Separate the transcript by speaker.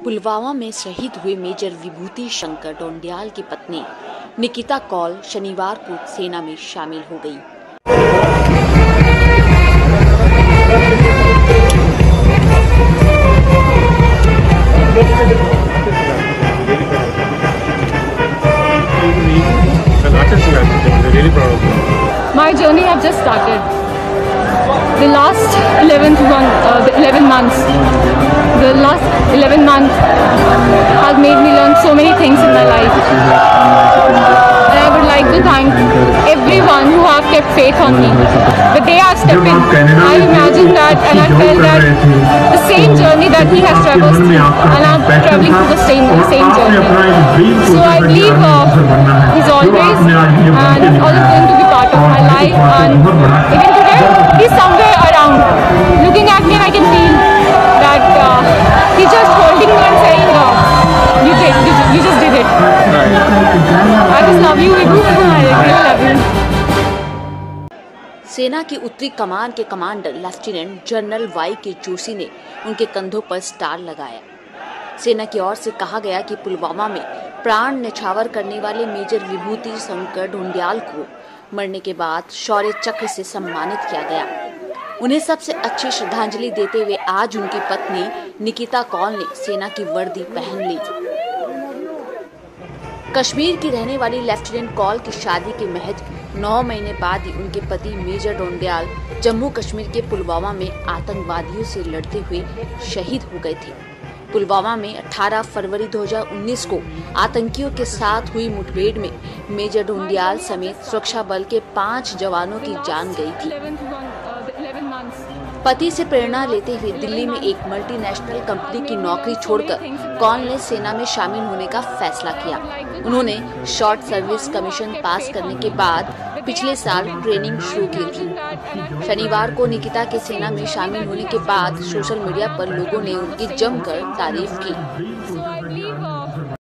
Speaker 1: पुलवामा में शहीद हुए मेजर विभूति शंकर ढोंडियाल की पत्नी निकिता कौल शनिवार को सेना में शामिल हो गई।
Speaker 2: My journey has just started. The last 11 months has made me learn so many things in my life. And I would like to thank everyone who have kept faith on me. The day I stepped in, I imagined that and I felt that the same journey that he has traversed through, and I'm traveling through the same journey. So I believe he's always and is always going to be part of my life, and even today he's somewhere around looking at me, and I can feel that he's just holding me and saying, you just did it. I just love you, Vibhu. I really love you.
Speaker 1: सेना की उत्तरी कमान के commander lieutenant general Y के जोशी ने उनके कंधों पर star लगाया। सेना की ओर से कहा गया कि पुलवामा में प्राण न्यौछावर करने वाले मेजर विभूति शंकर ढोंडियाल को मरने के बाद शौर्य चक्र से सम्मानित किया गया। उन्हें सबसे अच्छी श्रद्धांजलि देते हुए आज उनकी पत्नी निकिता कौल ने सेना की वर्दी पहन ली। कश्मीर की रहने वाली लेफ्टिनेंट कौल की शादी के महज 9 महीने बाद ही उनके पति मेजर ढोंडियाल जम्मू कश्मीर के पुलवामा में आतंकवादियों से लड़ते हुए शहीद हो गए थे। पुलवामा में 18 फरवरी 2019 को आतंकियों के साथ हुई मुठभेड़ में मेजर ढोंडियाल समेत सुरक्षा बल के 5 जवानों की जान गई थी। पति से प्रेरणा लेते हुए दिल्ली में एक मल्टीनेशनल कंपनी की नौकरी छोड़कर कौल ने सेना में शामिल होने का फैसला किया। उन्होंने शॉर्ट सर्विस कमीशन पास करने के बाद पिछले साल ट्रेनिंग शुरू की थी। शनिवार को निकिता के सेना में शामिल होने के बाद सोशल मीडिया पर लोगों ने उनकी जमकर तारीफ की।